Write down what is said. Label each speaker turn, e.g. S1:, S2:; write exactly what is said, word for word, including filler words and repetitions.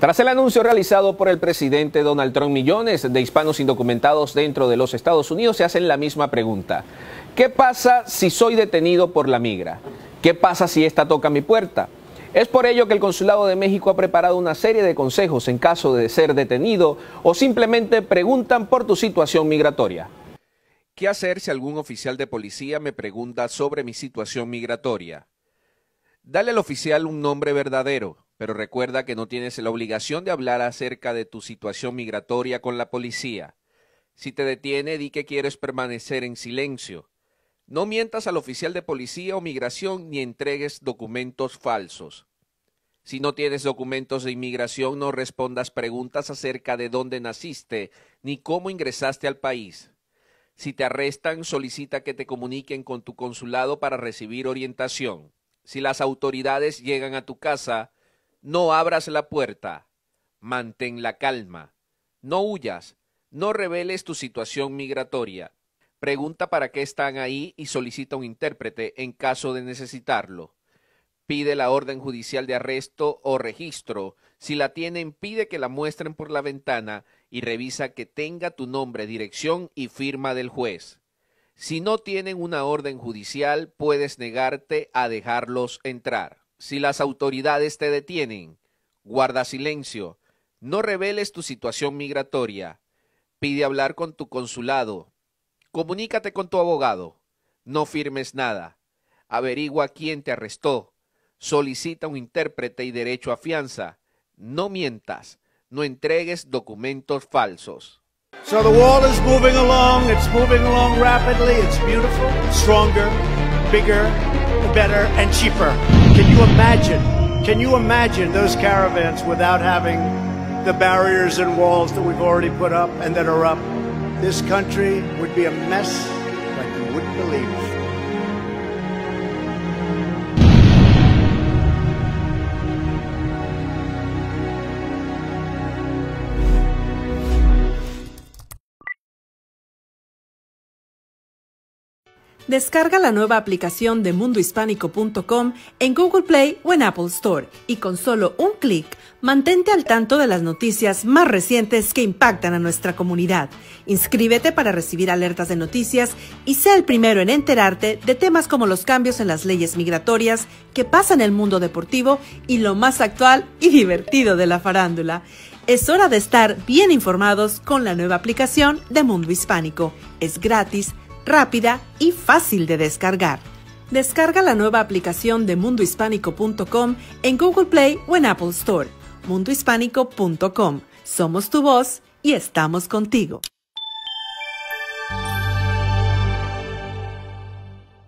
S1: Tras el anuncio realizado por el presidente Donald Trump, millones de hispanos indocumentados dentro de los Estados Unidos se hacen la misma pregunta. ¿Qué pasa si soy detenido por la migra? ¿Qué pasa si esta toca mi puerta? Es por ello que el Consulado de México ha preparado una serie de consejos en caso de ser detenido o simplemente preguntan por tu situación migratoria. ¿Qué hacer si algún oficial de policía me pregunta sobre mi situación migratoria? Dale al oficial un nombre verdadero, pero recuerda que no tienes la obligación de hablar acerca de tu situación migratoria con la policía. Si te detiene, di que quieres permanecer en silencio. No mientas al oficial de policía o migración ni entregues documentos falsos. Si no tienes documentos de inmigración, no respondas preguntas acerca de dónde naciste ni cómo ingresaste al país. Si te arrestan, solicita que te comuniquen con tu consulado para recibir orientación. Si las autoridades llegan a tu casa, no abras la puerta. Mantén la calma. No huyas. No reveles tu situación migratoria. Pregunta para qué están ahí y solicita un intérprete en caso de necesitarlo. Pide la orden judicial de arresto o registro. Si la tienen, pide que la muestren por la ventana y revisa que tenga tu nombre, dirección y firma del juez. Si no tienen una orden judicial, puedes negarte a dejarlos entrar. Si las autoridades te detienen, guarda silencio. No reveles tu situación migratoria. Pide hablar con tu consulado. Comunícate con tu abogado. No firmes nada. Averigua quién te arrestó. Solicita un intérprete y derecho a fianza. No mientas. No entregues documentos falsos.
S2: So the wall is moving along. It's moving along rapidly. It's beautiful, stronger, bigger, better, and cheaper. Can you imagine? Can you imagine those caravans without having the barriers and walls that we've already put up and that are up? This country would be a mess like you wouldn't believe.
S3: Descarga la nueva aplicación de mundo hispánico punto com en Google Play o en Apple Store y con solo un clic, mantente al tanto de las noticias más recientes que impactan a nuestra comunidad. Inscríbete para recibir alertas de noticias y sea el primero en enterarte de temas como los cambios en las leyes migratorias, qué pasa en el mundo deportivo y lo más actual y divertido de la farándula. Es hora de estar bien informados con la nueva aplicación de Mundo Hispánico. Es gratis, rápida y fácil de descargar. Descarga la nueva aplicación de mundo hispánico punto com en Google Play o en Apple Store. mundo hispánico punto com. Somos tu voz y estamos contigo.